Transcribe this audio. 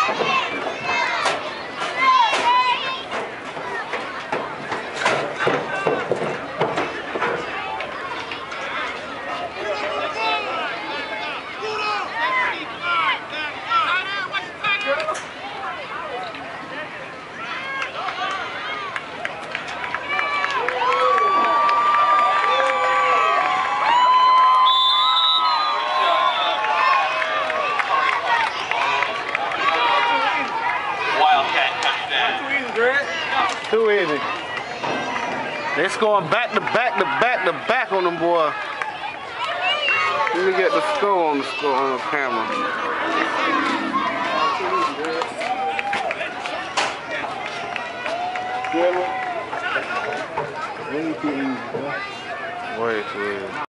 Too easy. They scoring back to back to back to back on them, boy. Let me get the score on the camera. Way too easy.